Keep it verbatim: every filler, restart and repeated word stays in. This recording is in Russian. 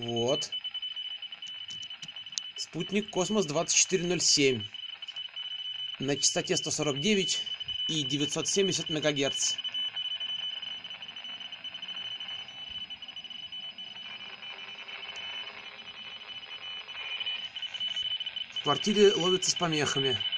Вот. Спутник Космос двадцать четыре ноль семь. На частоте сто сорок девять и девятьсот семьдесят мегагерц. В квартире ловится с помехами.